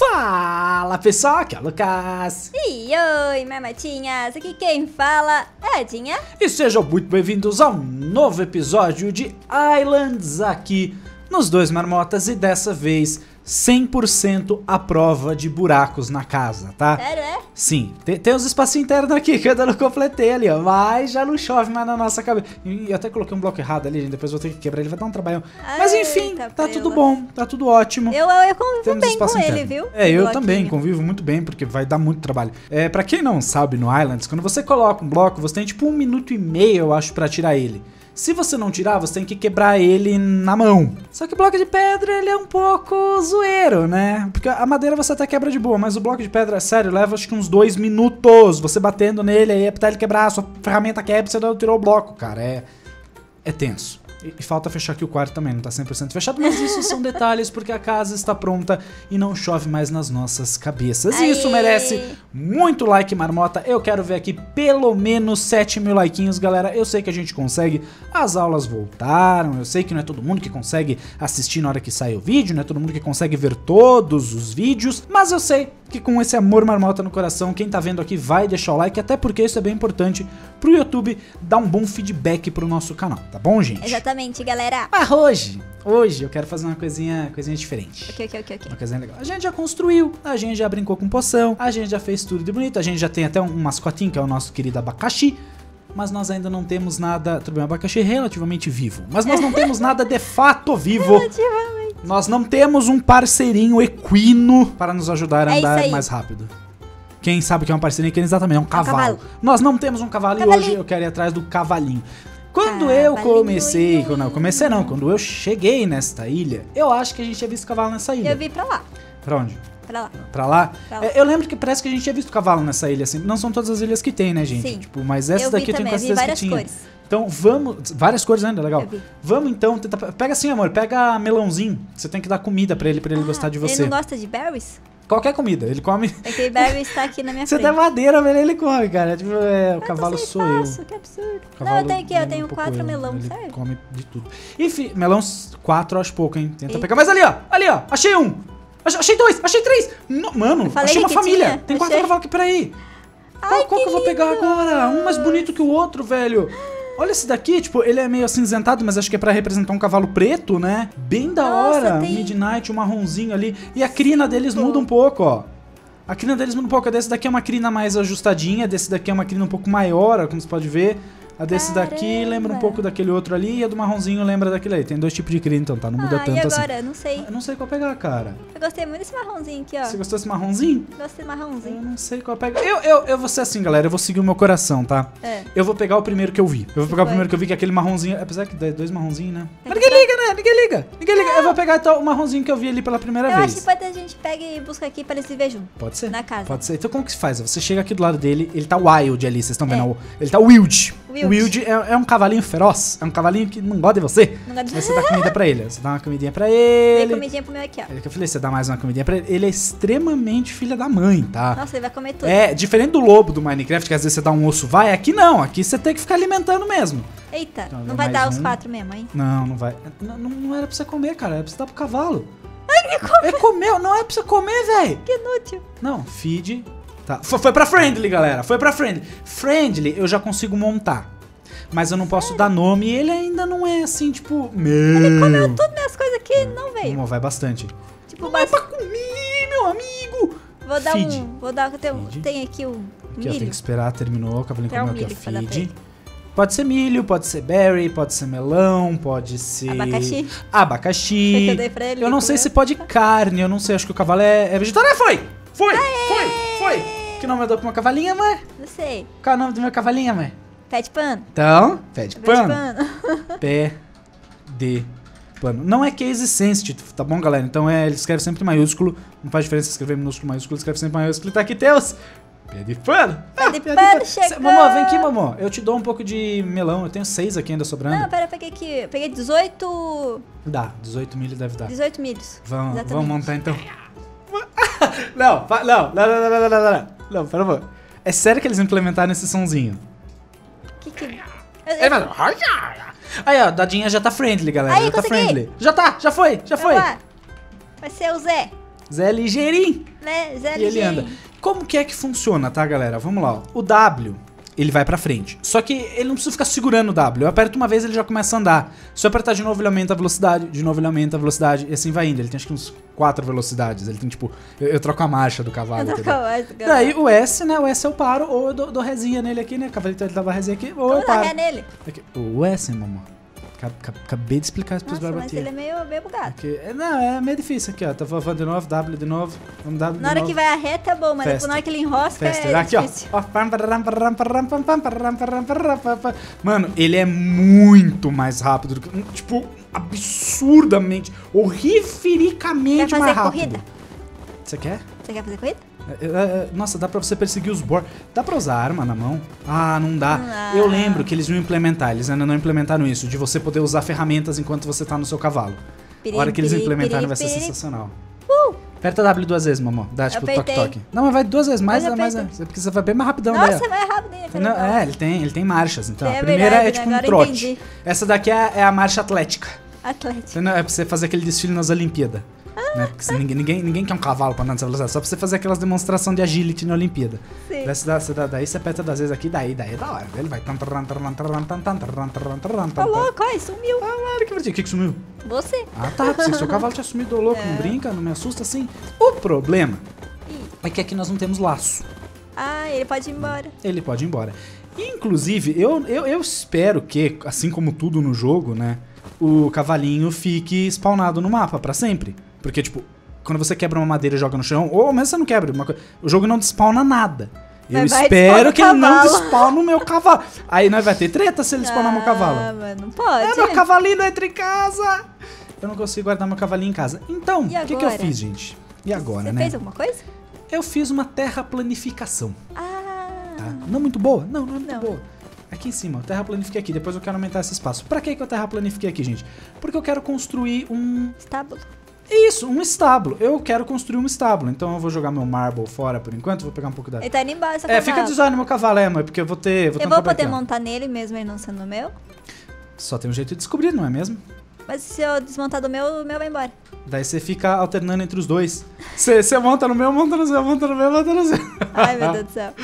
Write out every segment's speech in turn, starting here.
Fala pessoal, aqui é o Lucas. E oi, mamatinhas, aqui quem fala é a Dinha. E sejam muito bem-vindos a um novo episódio de Islands aqui nos Dois Marmotas. E dessa vez 100% à prova de buracos na casa, tá? Sério, é? Sim, tem uns espacinhos internos aqui que eu ainda não completei ali, ó. Mas já não chove mais na nossa cabeça. E eu até coloquei um bloco errado ali, gente. Depois eu vou ter que quebrar, ele vai dar um trabalhão. Mas enfim, tá tudo bom, tá tudo ótimo. Eu convivo Temos bem espaço com ele, interno. viu? É, eu Bloquinho. também convivo muito bem, porque vai dar muito trabalho. Pra quem não sabe, no Islands, quando você coloca um bloco, você tem tipo 1 minuto e meio, eu acho, pra tirar ele. Se você não tirar, você tem que quebrar ele na mão. Só que o bloco de pedra, ele é um pouco zoeiro, né? Porque a madeira você até quebra de boa, mas o bloco de pedra, sério, leva acho que uns 2 minutos. Você batendo nele, aí até ele quebrar, a sua ferramenta quebra, você não tirou o bloco, cara. É tenso. E falta fechar aqui o quarto também, não tá 100% fechado, mas isso são detalhes porque a casa está pronta e não chove mais nas nossas cabeças. E isso merece muito like, marmota. Eu quero ver aqui pelo menos 7 mil likeinhos, galera. Eu sei que a gente consegue, as aulas voltaram, eu sei que não é todo mundo que consegue assistir na hora que sai o vídeo, não é todo mundo que consegue ver todos os vídeos, mas eu sei que com esse amor marmota no coração, quem tá vendo aqui vai deixar o like, até porque isso é bem importante pro YouTube dar um bom feedback pro nosso canal, tá bom, gente? Exatamente, galera. Mas hoje eu quero fazer uma coisinha diferente. Ok. Uma coisinha legal. A gente já construiu, a gente já brincou com poção, a gente já fez tudo de bonito, a gente já tem até um mascotinho, que é o nosso querido abacaxi, mas nós ainda não temos nada... Tudo bem, o abacaxi é relativamente vivo, mas nós não temos nada de fato vivo. Relativamente. Nós não temos um parceirinho equino para nos ajudar a andar mais rápido. Quem sabe o que é um parceirinho equino? Exatamente, é um cavalo. Nós não temos um cavalo e hoje eu quero ir atrás do cavalinho. Quando eu comecei... Quando eu cheguei nesta ilha, eu acho que a gente tinha visto cavalo nessa ilha. Eu vi pra lá. Pra onde? Pra lá. Pra lá? Pra lá. Eu lembro que parece que a gente tinha visto cavalo nessa ilha, assim. Não são todas as ilhas que tem, né, gente? Sim. Tipo, mas essa daqui eu tenho quase certeza que tinha. Cores. Então vamos... Várias cores ainda, legal. Eu vi. Vamos então tentar... Pega assim, amor, pega melãozinho. Você tem que dar comida pra ele gostar de você. Ele não gosta de berries? Qualquer comida, ele come... É que berries tá aqui na minha Você frente. der madeira, velho, ele come, cara. Tipo, o cavalo sou eu. Que absurdo. Cavalo Não, eu tenho aqui, eu tenho um pouco 4 eu. melão, Ele sério? come de tudo. Enfim, melão 4 eu acho pouco, hein? Tenta Eita. pegar. Mas ali, ó, achei um. Achei 2, achei 3. Mano, falei achei uma que família. tinha, Tem 4 achei. cavalos aqui, peraí. Ai, Qual que eu vou pegar lindo. agora? Um mais bonito que o outro, velho. Olha esse daqui, tipo, ele é meio acinzentado, mas acho que é pra representar um cavalo preto, né? Bem da Nossa, hora. tem- Midnight, um marronzinho ali. E a crina deles muda um pouco, ó. A crina deles muda um pouco. A desse daqui é uma crina mais ajustadinha, desse daqui é uma crina um pouco maior, ó, como você pode ver. A desse daqui Caramba. lembra um pouco daquele outro ali, e a do marronzinho lembra daquele aí. Tem 2 tipos de crina, então tá? Não muda E tanto assim. agora? Não sei. Eu não sei qual pegar, cara. Eu gostei muito desse marronzinho aqui, ó. Você gostou desse marronzinho? Gostei Eu do marronzinho. não sei qual pegar. Eu vou ser assim, galera. Eu vou seguir o meu coração, tá? É. Eu vou pegar o primeiro que eu vi. Eu vou pegar o Foi. primeiro que eu vi, que é aquele marronzinho. Apesar que dá 2 marronzinhos, né? Tem Mas que ninguém liga, né? Ninguém liga. Eu vou pegar então o marronzinho que eu vi ali pela primeira Eu vez. acho que pode ter a gente pega e busca aqui pra eles se ver junto. Pode ser? Na casa. Pode ser. Então como que se faz? Você chega aqui do lado dele, ele tá wild ali, vocês estão vendo? É. Ele tá wild. Wild. O wild é um cavalinho feroz. É um cavalinho que não gosta de você. Não gosta de- Aí você dá comida pra ele. Você dá uma comidinha pra Dei ele. comidinha pro meu aqui, ó. É que eu falei, você dá mais uma comidinha pra ele. Ele é extremamente filha da mãe, tá? Nossa, ele vai comer tudo. É, diferente do lobo do Minecraft, que às vezes você dá um osso, vai. Aqui não, aqui você tem que ficar alimentando mesmo. Eita, Então, não vai mais dar os um. 4 mesmo, hein? Não vai. Não era pra você comer, cara. Era pra você dar pro cavalo. É comer, não é pra você comer, velho. Que inútil. Não, feed. Tá. Foi pra friendly, galera. Foi pra friendly. Friendly eu já consigo montar. Mas eu não posso dar nome e ele ainda não é assim, tipo. Ele Comeu tudo minhas coisas aqui, não veio. Não, vai bastante. Tipo, Não é pra comer, meu amigo. vou dar feed. Vou dar. Feed. Tem aqui o Aqui, ó, milho. tem que esperar, terminou. O cavalinho Tem um comeu aqui, milho ó, pra dar pra feed. ele. Pode ser milho, pode ser berry, pode ser melão, pode ser... Abacaxi. Abacaxi. Que eu dei pra ele, Eu não ele sei comeu. se pode carne, eu não sei, acho que o cavalo é vegetariano. Foi! Que nome eu dou pra uma cavalinha, mãe? Não sei. Qual é o nome do meu cavalinho, mãe? Pé de pano. Então, pé de Pé de pano. pano. Pé de pano. Não é case sensitive, tá bom, galera? Então ele escreve sempre em maiúsculo. Não faz diferença escrever minúsculo, maiúsculo, escreve sempre em maiúsculo. Tá aqui, Teus. Pé de pano. Pé de pano chegou. Mamô, vem aqui, mamô. Eu te dou um pouco de melão. Eu tenho 6 aqui ainda sobrando. Não, pera, eu peguei aqui. Peguei 18 Dá, 18 milho deve dar. milhos. Vamos Exatamente. montar então. Não, pera, favor. É sério que eles implementaram esse sonzinho? Que... Ele faz... Aí, ó, Dadinha já tá friendly, galera. Aí, já tá consegui. friendly. Já foi. Vamos lá. Vai ser o Zé. Zé ligeirinho. Né, Zé E ele anda. Como que é que funciona, tá, galera? Vamos lá, ó. O W, ele vai pra frente. Só que ele não precisa ficar segurando o W. Eu aperto uma vez, ele já começa a andar. Se eu apertar de novo, ele aumenta a velocidade. De novo, ele aumenta a velocidade. E assim vai indo. Ele tem acho que uns 4 velocidades. Ele tem, tipo... Eu troco a marcha do cavalo. Daí o S, né? O S eu paro ou eu dou resinha nele aqui, né? O cavalo ele dava resinha aqui, ou eu paro. Ré nele? Aqui. O S, mamãe. Acabei de explicar isso pros Nossa, mas barbatinhos. ele é meio bugado. Aqui. Não, é meio difícil aqui, ó. Tá falando de novo, W de novo. Vamos W de Na hora novo. que vai a reta é bom, mas depois na hora que ele enrosca é Aqui, difícil. ó. Mano, ele é muito mais rápido do que... Tipo, absurdamente, horrificamente Quer mais fazer rápido. corrida? Você quer? Você quer fazer corrida? Nossa, dá pra você perseguir os boar. Dá pra usar arma na mão? Ah, não dá. Não dá. Eu lembro que eles iam implementar, eles ainda não implementaram isso, de você poder usar ferramentas enquanto você tá no seu cavalo. A hora que eles implementarem vai ser sensacional. Aperta W 2 vezes, mamão. Dá tipo toque-toque. Não, mas vai 2 vezes, mais porque você vai bem mais rapidão. Nossa, daí, você vai rápido, hein? não, ele tem marchas, então. É A primeira verdade, é tipo um agora trote. entendi. Essa daqui é a marcha atlética. Atlético. É pra você fazer aquele desfile nas Olimpíadas. Né? Porque ninguém quer um cavalo pra andar nessa velocidade. Só pra você fazer aquelas demonstrações de agility na Olimpíada. Sim. Daí você aperta das vezes aqui, daí é da hora. Ele vai. Tá louco, ai, sumiu. Olha que verdade. O que sumiu? Você. Ah, tá. Pensei que seu cavalo tinha sumido, louco. Não brinca, não me assusta assim. O problema é que aqui nós não temos laço. Ah, ele pode ir embora. Ele pode ir embora. Inclusive, eu espero que, assim como tudo no jogo, né, o cavalinho fique spawnado no mapa pra sempre. Porque, tipo, quando você quebra uma madeira e joga no chão, ou mesmo você não quebra, o jogo não despawna nada. Eu espero que ele não despawne o meu cavalo. Aí nós vai ter treta se ele spawnar meu cavalo. Ah, mas não pode. Meu cavalinho não entra em casa. Eu não consigo guardar meu cavalinho em casa. Então, o que eu fiz, gente? E agora, né? Você fez alguma coisa? Eu fiz uma terraplanificação. Ah. Tá? Não muito boa? Não é muito boa. Aqui em cima, eu terraplanifiquei aqui, depois eu quero aumentar esse espaço. Pra que eu terraplanifiquei aqui, gente? Porque eu quero construir um... Estábulo. Isso, um estábulo. Eu quero construir um estábulo. Então eu vou jogar meu marble fora por enquanto, vou pegar um pouco da... Ele tá indo embora, essa fica design no meu cavalo, mãe, porque eu vou ter... Eu vou poder montar nele mesmo ele não sendo meu? Só tem um jeito de descobrir, não é mesmo? Mas se eu desmontar do meu, o meu vai embora. Daí você fica alternando entre os dois. Você monta no meu, monta no seu, monta no meu, monta no seu. Ai, meu Deus do céu.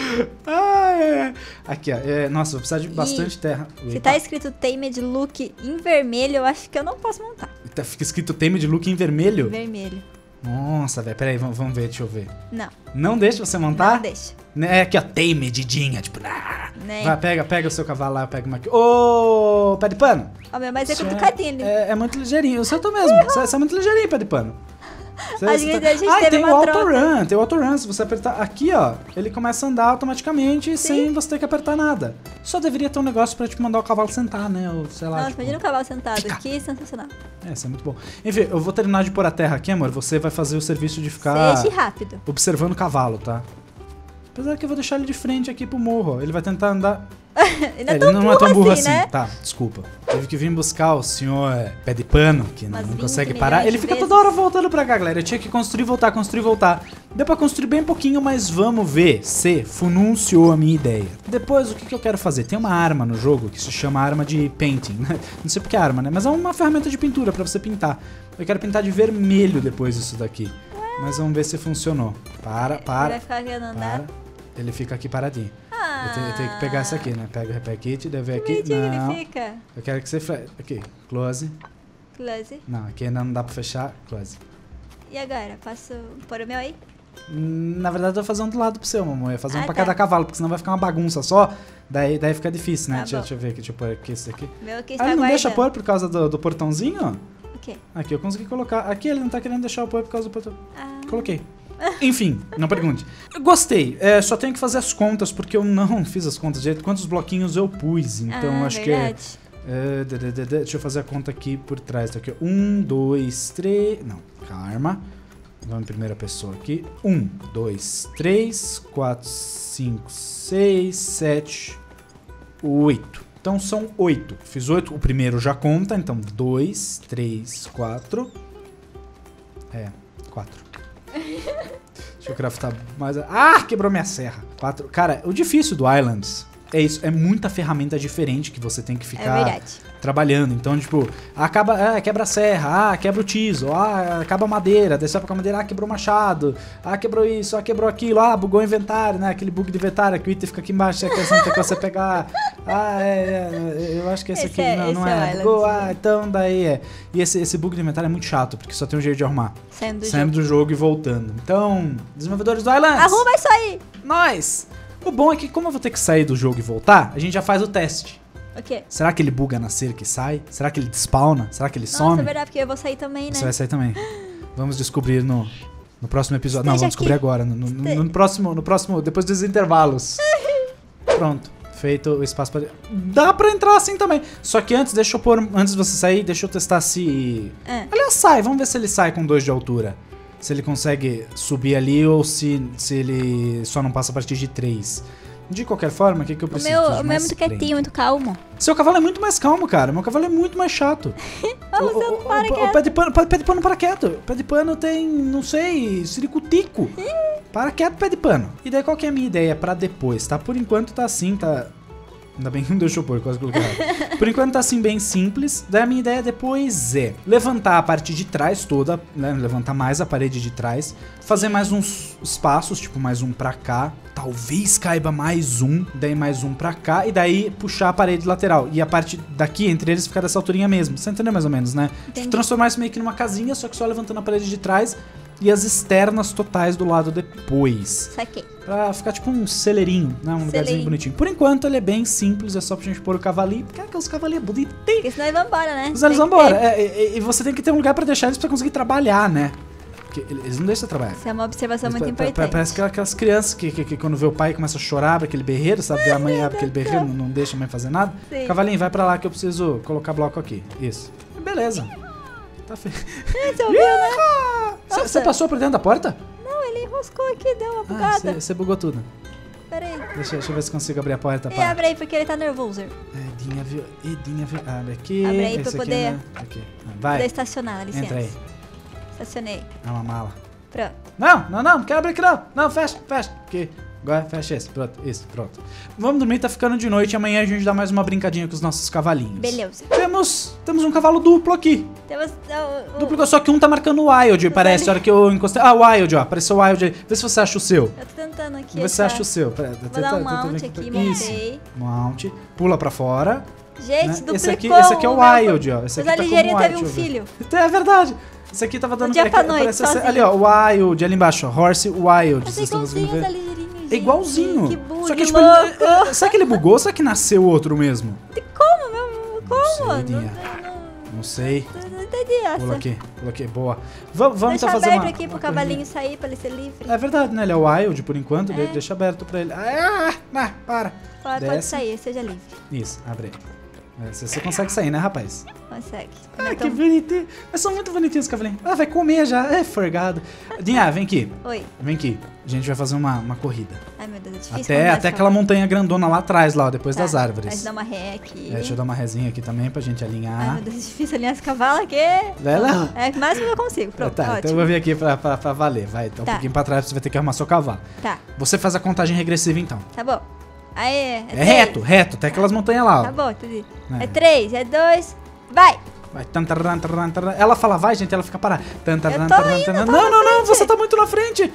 Aqui, ó. Nossa, vou precisar de bastante terra. Se tá escrito Tamed Look em vermelho, eu acho que eu não posso montar. Fica escrito Tamed Look em vermelho? Vermelho. Nossa, velho. Peraí, vamos ver, deixa eu ver. Não. Não deixa você montar? Não deixa. É aqui, ó. Tamedidinha, tipo... Nem. Vai, pega o seu cavalo lá, pega uma aqui. Ô, pé de pano. Ó, meu, mas é complicadinho. É muito ligeirinho. O seu tô mesmo. Você é muito ligeirinho, pé de pano. A gente teve tem o uma troca. autorun, tem o autorun. Se você apertar aqui, ó, ele começa a andar automaticamente sem você ter que apertar nada. Só deveria ter um negócio pra, tipo, mandar o cavalo sentar, né? Ou sei lá. Nossa, tipo... imagina um cavalo sentado aqui, sensacional. Isso é muito bom. Enfim, eu vou terminar de pôr a terra aqui, amor. Você vai fazer o serviço de ficar... Seja rápido. Observando o cavalo, tá? Apesar que eu vou deixar ele de frente aqui pro morro, ó. Ele vai tentar andar... Ele não é tão burro assim, né? Tá, desculpa. Teve que vir buscar o senhor pé de pano, que não consegue parar. Ele fica vezes. toda hora voltando pra cá, galera. Eu tinha que construir, voltar, construir, voltar. Deu pra construir bem pouquinho, mas vamos ver se fununciou a minha ideia. Depois, o que eu quero fazer? Tem uma arma no jogo que se chama arma de painting. Não sei porque é arma, né? Mas é uma ferramenta de pintura pra você pintar. Eu quero pintar de vermelho depois isso daqui. Mas vamos ver se funcionou. Para. Ele vai ficar querendo andar. Ele fica aqui paradinho. Eu tenho que pegar essa aqui, né? Pega o repair kit, deve ver aqui. Não. Ele fica. Eu quero que você... Aqui, close. Close. Não, aqui ainda não dá pra fechar. Close. E agora? Posso pôr o meu aí? Na verdade, eu vou fazer um do lado pro seu, mamãe. Eu vou fazer um pra cada cavalo, porque senão vai ficar uma bagunça só. Daí fica difícil, né? Deixa eu ver aqui. Deixa eu pôr aqui esse aqui. Meu aqui está ele não guardando. deixa pôr por causa do portãozinho? O quê? Aqui, eu consegui colocar. Aqui ele não tá querendo deixar eu pôr por causa do portão. Coloquei. Enfim, não pergunte. Gostei, só tenho que fazer as contas, porque eu não fiz as contas direito. Quantos bloquinhos eu pus, então acho verdade. que deixa eu fazer a conta aqui por trás. Tá aqui, 1, 2, 3... Não, calma. Vamos em primeira pessoa aqui. 1, 2, 3, 4, 5, 6, 7, 8. Então são 8. Fiz 8, o primeiro já conta, então 2, 3, 4... 4. Deixa eu craftar mais... quebrou minha serra. 4. Cara, o difícil do Islands é isso. É muita ferramenta diferente que você tem que ficar trabalhando. Então, tipo, quebra a serra, quebra o tiso, acaba a madeira, daí você vai pra madeira, quebrou o machado, quebrou isso, quebrou aquilo, bugou o inventário, né? Aquele bug de inventário, que o item fica aqui embaixo, que não tem que você pegar. Eu acho que esse aqui não é. Bugou, então daí é. E esse bug de inventário é muito chato, porque só tem um jeito de arrumar. Saindo do jogo e voltando. Então, desenvolvedores do Islands. Arruma isso aí! Nós! O bom é que, como eu vou ter que sair do jogo e voltar, a gente já faz o teste. O quê? Será que ele buga na cerca e sai? Será que ele despawna? Será que ele some? Nossa, é verdade, porque eu vou sair também, né? Você vai sair também. Vamos descobrir no próximo episódio. Não, Esteja vamos descobrir aqui. agora. No próximo, depois dos intervalos. Pronto. Feito o espaço para... Dá pra entrar assim também. Só que antes, antes de você sair, deixa eu testar se... Aliás, sai. Vamos ver se ele sai com 2 de altura. Se ele consegue subir ali ou se ele só não passa a partir de 3. De qualquer forma, o que eu preciso? O meu é muito quietinho, muito calmo. Seu cavalo é muito mais calmo, cara. Meu cavalo é muito mais chato. O pé de pano para quieto. O pé de pano tem, não sei, ciricutico. Para quieto, pé de pano. E daí qual que é a minha ideia pra depois, tá? Por enquanto tá assim, tá... Ainda bem que não deixou pôr, quase coloquei errado. Por enquanto tá assim bem simples. Daí a minha ideia depois é levantar a parte de trás toda, né? Levantar mais a parede de trás. Fazer mais uns espaços, tipo mais um pra cá. Talvez caiba mais um, daí mais um pra cá. E daí puxar a parede lateral. E a parte daqui, entre eles, ficar dessa alturinha mesmo. Você entendeu mais ou menos, né? Entendi. Transformar isso meio que numa casinha, só que só levantando a parede de trás. E as externas totais do lado depois. Saquei. Pra ficar tipo um celeirinho, né? Um lugarzinho bonitinho. Por enquanto ele é bem simples, é só pra gente pôr o cavalinho. Porque os cavalinhos é bonitinho. Porque senão eles vão embora, né? Senão eles vão embora. E você tem que ter um lugar pra deixar eles pra conseguir trabalhar, né? Porque eles não deixam você trabalhar. Isso é uma observação muito importante. Parece que aquelas crianças que quando vê o pai começa a chorar, abre aquele berreiro, sabe? Vê a mãe abre aquele berreiro, não deixa a mãe fazer nada. Sim. Cavalinho, vai pra lá que eu preciso colocar bloco aqui. Isso. Beleza. Tá feio. Você ouviu, né? Você passou por dentro da porta? Não, ele enroscou aqui, deu uma bugada. Você bugou tudo. Pera aí. Deixa eu ver se consigo abrir a porta. Abre aí, porque ele tá nervoso. Edinha, viu? Abre aqui. Abre aí pra esse poder... Aqui, né? Aqui. Vai. Poder estacionar, licença. Entra aí. Estacionei. É uma mala. Pronto. Não quero abrir aqui não. Não, fecha. Aqui. Agora fecha esse. Pronto, isso, pronto. Vamos dormir, tá ficando de noite. Amanhã a gente dá mais uma brincadinha com os nossos cavalinhos. Beleza. Temos um cavalo duplo aqui. Temos Duplo, só que um tá marcando o Wild, parece. A hora que eu encostei. O Wild, ó. Apareceu o Wild aí. Vê se você acha o seu. Eu tô tentando aqui. Vê se você acha o seu. Pera, vou dar um mount aqui, montei. Mount. Pula pra fora. Gente, né? duplicou. Esse aqui é o Wild, ó. Esse aqui Mas tá a como ligeirinha teve Wild, um filho. É verdade. Esse aqui tava dando... dia pra noite, sozinho. Ali, ó. Wild, ali embaixo, ó. Horse Wild. Mas é igualzinho da ligeirinha, gente. É igualzinho. Que bug só que, tipo, louco. será que ele bugou ou será que nasceu outro mesmo? Como, meu? Como? Não sei. Não entendi essa. Pula aqui. Boa. Vamos deixa então fazer aberto uma... aqui pro cavalinho sair, pra ele ser livre. É verdade, né? Ele é Wild por enquanto. Deixa aberto pra ele. Para. Pode sair, seja livre. Isso, abre aí. Você consegue sair, né, rapaz? Consegue. Que bonitinho. Mas são muito bonitinhos os cavalinhos. Vai comer já. É forgado. Dinha, vem aqui. Oi. Vem aqui. A gente vai fazer uma corrida. Ai, meu Deus, é difícil. Até aquela montanha grandona lá atrás, lá, depois das árvores. Deixa eu dar uma ré aqui. Deixa eu dar uma rezinha aqui também pra gente alinhar. Ai, meu Deus, é difícil alinhar esse cavalo aqui. É o máximo que eu consigo. Pronto, tá, ótimo. então eu vou vir aqui pra valer. Vai, então um pouquinho pra trás você vai ter que arrumar seu cavalo. Tá. Você faz a contagem regressiva então. Tá bom. Aí, é reto, até aquelas montanhas lá, ó. Tá bom, entendi. É 3, é 2, vai! Vai. Ela fala vai, gente, ela fica parada. Não, você tá muito na frente.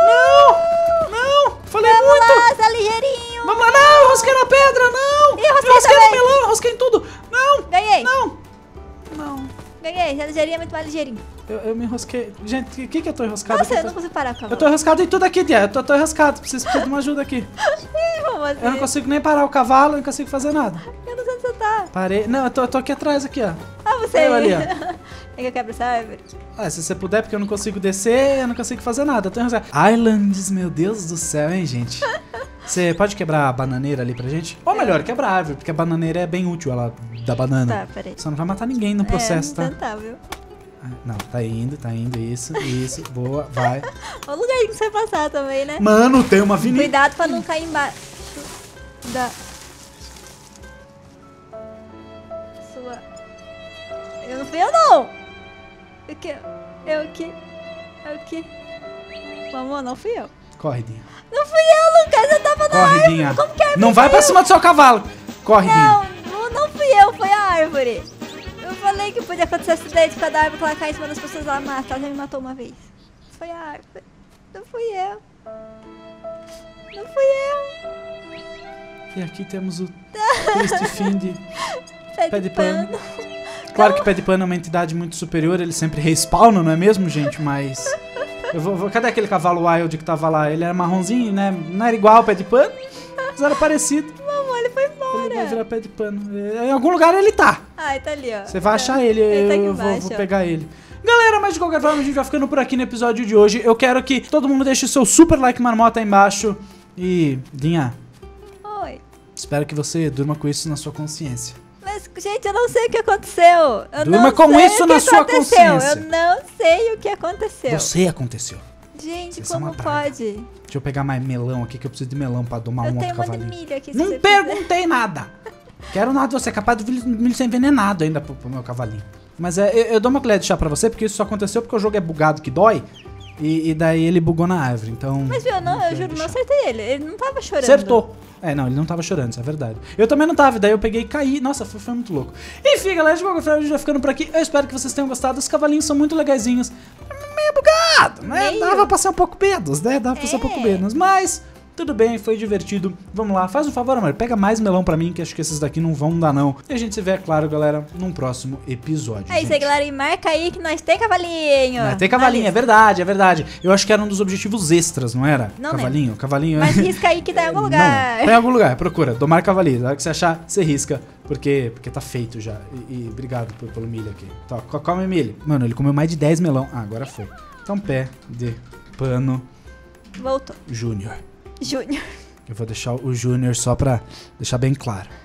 Não, falei Vamos muito. lá, tá ligeirinho. Vamos lá, não, rosquei na pedra, não. Ih, rosquei no melão, rosquei em tudo. Não. Ganhei. Não. Ganhei, a ligeirinha é muito mais ligeirinho. Eu me enrosquei. Gente, o que eu tô enroscado? Nossa, eu não consigo parar o cavalo. Eu tô enroscado em tudo aqui, Tia. Eu tô enroscado. Preciso de uma ajuda aqui. Como assim? Eu não consigo nem parar o cavalo, eu não consigo fazer nada. Eu não sei onde você tá. Parei. Não, eu tô aqui atrás, aqui, ó. Você. Eu ali, ó. É que eu quebro essa árvore. Se você puder, porque eu não consigo descer, eu não consigo fazer nada. Eu tô enroscado. Islands, meu Deus do céu, hein, gente? Você pode quebrar a bananeira ali pra gente? Ou melhor, quebrar a árvore, porque a bananeira é bem útil, ela da banana. Tá, peraí. Só não vai matar ninguém no processo, tá? Tentar, viu? Não, tá indo, isso, boa, vai. O lugar que você vai passar também, né? Mano, tem uma avenida. Cuidado pra não cair embaixo da sua... Eu não fui eu, não! Eu que... Vamos, não fui eu. Corre, Dinha. Não fui eu, Lucas, eu tava na árvore. Dinha. Como que a árvore não vai pra cima do seu cavalo. Corre, Dinha. Não fui eu, foi a árvore. árvore. Eu falei que podia acontecer acidente com a árvore, que ela cai em cima das pessoas, ela mata. Ela já me matou uma vez. Foi a árvore. Não fui eu. Não fui eu. E aqui temos o triste fim de Pé de pano. Claro que Pé de Pano é uma entidade muito superior, ele sempre respawna, não é mesmo, gente? Mas... Cadê aquele cavalo wild que tava lá? Ele era marronzinho, né? Não era igual ao Pé de Pano, mas era parecido. Mamãe, ele foi embora. Ele vai virar Pé de Pano. Em algum lugar ele tá. Ai, tá ali, ó. Você vai achar ele, Ele tá aqui eu embaixo, vou ó. pegar ele. Galera, mas de qualquer forma a gente vai ficando por aqui no episódio de hoje. Eu quero que todo mundo deixe o seu super like marmota aí embaixo. E, Dinha, Oi. espero que você durma com isso na sua consciência. Mas, gente, eu não sei o que aconteceu. Durma com isso na sua consciência. Eu não sei o que aconteceu. Você aconteceu. Gente, Vocês são como uma praga. pode? Deixa eu pegar mais melão aqui, que eu preciso de melão pra domar Eu um tenho outro um monte de cavalinho. milho aqui. se Não você perguntei nada. Quero nada de você. É capaz do milho ser envenenado ainda pro meu cavalinho. Mas eu dou uma colher de chá pra você, porque isso só aconteceu porque o jogo é bugado que dói. E daí ele bugou na árvore, então... Mas viu, eu juro, não acertei ele. Ele não tava chorando. Acertou. Não, ele não tava chorando, isso é verdade. Eu também não tava, daí eu peguei e caí. Nossa, foi muito louco. Enfim, galera, de qualquer forma, a gente vai ficando por aqui. Eu espero que vocês tenham gostado. Os cavalinhos são muito legaisinhos. Meio bugado, né? Meio. Dava pra ser um pouco menos, né? Dava pra ser um pouco menos, mas... Tudo bem, foi divertido. Vamos lá, faz um favor, amor. Pega mais melão pra mim, que acho que esses daqui não vão dar, não. E a gente se vê, é claro, galera, num próximo episódio. É isso aí, galera. E marca aí que nós tem cavalinho. Tem cavalinho, é verdade, é verdade. Eu acho que era um dos objetivos extras, não era? Não cavalinho, cavalinho. Mas risca aí que tá em algum lugar. Não, tá em algum lugar, procura. Domar cavalinho. Na hora que você achar, você risca. Porque tá feito já. E obrigado pelo milho aqui. Tá, come milho. Mano, ele comeu mais de 10 melão. Ah, agora foi. Então, Pé de Pano Voltou. Júnior. Júnior. Eu vou deixar o Júnior só pra deixar bem claro.